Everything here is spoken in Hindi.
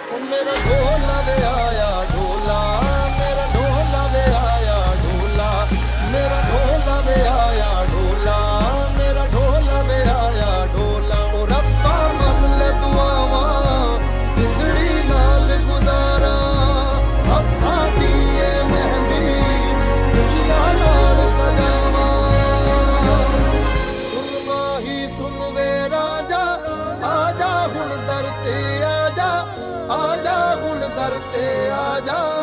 ओ मेरा ढोला वे आया ढोला, मेरा ढोला वे आया ढोला, मेरा ढोला वे आया ढोला, मेरा ढोला वे आया ढोला। ओ रब्बा मन ले दुआवा जिंदड़ी नाल गुजारा, हत्था दिए मेहंदी खुशियां नाल सजावा। सुन माही सुन वे राजा, आजा हुण दर ते आजा, आजा हुण दर ते आजा।